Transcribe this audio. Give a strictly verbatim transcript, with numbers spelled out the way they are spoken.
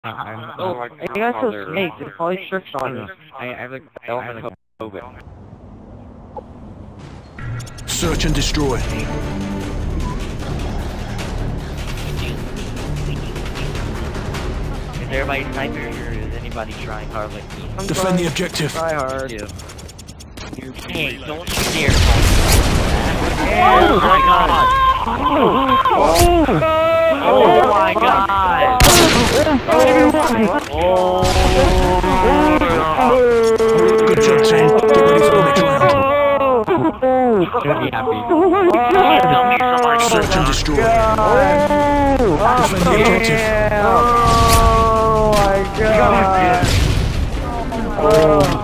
Uh, I'm, Oh, like, I got so snakes. It's probably strict on us. I, I have like, I have like COVID. Search and destroy. Is everybody sniper or is anybody trying hard like me? I'm Defend the trying- objective. Try hard. Yeah. Hey, don't you dare call me. Oh my god! Oh my god! Good job, team. Get ready for the next round. Should be happy. Search and destroy. Defend the objective. Oh my god! Oh.